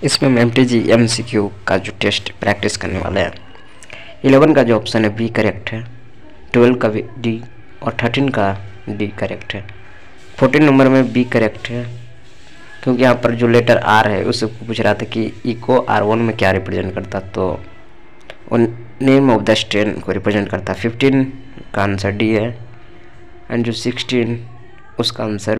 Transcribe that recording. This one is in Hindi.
इसमें हम MTG MCQ का जो टेस्ट प्रैक्टिस करने वाले हैं। 11 का जो ऑप्शन है बी करेक्ट है, 12 का भी डी और 13 का डी करेक्ट है। 14 नंबर में बी करेक्ट है, क्योंकि यहाँ पर जो लेटर आर है उससे पूछ रहा था कि इको R1 में क्या रिप्रेजेंट करता, तो नेम ऑफ द स्ट्रेन को रिप्रेजेंट करता। 15 का आंसर डी है एंड जो 16 उसका आंसर